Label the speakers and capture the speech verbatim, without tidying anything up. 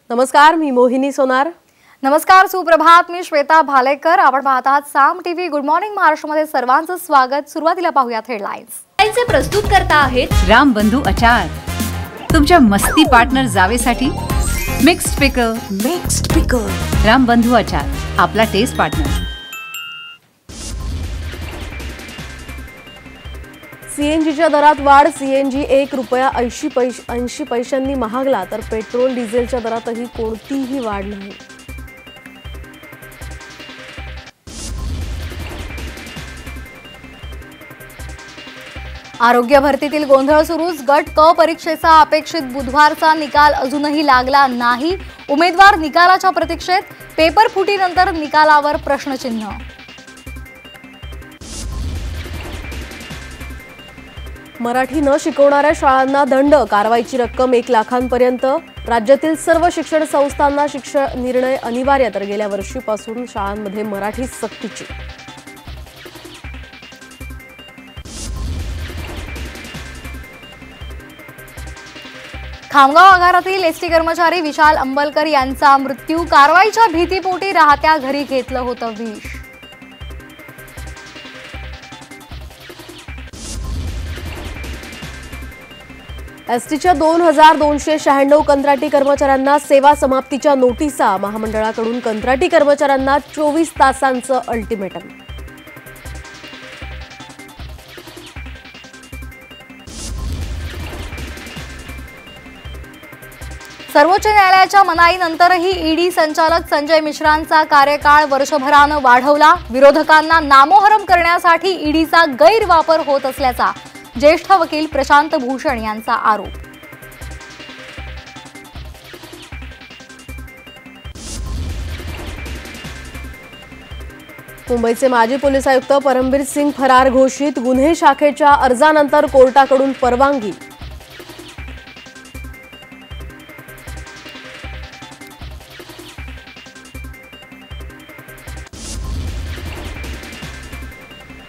Speaker 1: नमस्कार, मी मोहिनी सोनार.
Speaker 2: नमस्कार, सुप्रभात. मी श्वेता भालेकर. आपण पाहत आहात साम टीव्ही. गुड मॉर्निंग महाराष्ट्रामध्ये सर्वांचं स्वागत. सुरुवातीला पाहूयात हेडलाईन्स.
Speaker 3: चे प्रस्तुत करता आहेत
Speaker 4: रामबंधू अचार. तुमच्या मस्ती पार्टनर जावेसाठी mixed pickle.
Speaker 3: Mixed pickle
Speaker 4: Rambandhu अचार, आपला टेस्ट पार्टनर.
Speaker 1: सीएनजीच्या दरात वाढ. सीएनजी एक रुपया ऐंशी पैश ऐंशी पैशांनी महागला तर पेट्रोल डिझेलच्या दरातही कोणतीही वाढ नाही.
Speaker 2: आरोग्य भरतीतील गोंधळ सुरूच. गट क परीक्षेचा अपेक्षित बुधवारचा निकाल अजूनही लागला नाही. उमेदवार निकालाच्या प्रतीक्षेत. पेपर फुटीनंतर निकालावर प्रश्नचिन्ह.
Speaker 1: मराठी न शिकवणाऱ्या शाळांना दंड. कारवाईची रक्कम एक लाखांपर्यंत. राज्यातील सर्व शिक्षण संस्थांना शिक्षण निर्णय अनिवार्य. तर गेल्या वर्षीपासून शाळांमध्ये मराठी सक्तीची.
Speaker 2: खामगाव आगारातील एसटी कर्मचारी विशाल अंबलकर यांचा मृत्यू. कारवाईच्या भीतीपोटी राहत्या घरी घेतलं होतं विष.
Speaker 1: एसटीच्या दोन हजार दोनशे शहाण्णव कंत्राटी कर्मचाऱ्यांना सेवा समाप्तीच्या नोटिसा. महामंडळाकडून कंत्राटी कर्मचाऱ्यांना चोवीस तासांचं अल्टिमेटम.
Speaker 2: सर्वोच्च न्यायालयाच्या मनाईनंतरही ईडी संचालक संजय मिश्रांचा कार्यकाळ वर्षभरानं वाढवला. विरोधकांना नामोहरम करण्यासाठी ईडीचा गैरवापर होत असल्याचा ज्येष्ठ वकील प्रशांत भूषण यांचा आरोप.
Speaker 1: मुंबईचे माजी पोलीस आयुक्त परमबीर सिंग फरार घोषित. गुन्हे शाखेच्या अर्जानंतर कोर्टाकडून परवानगी.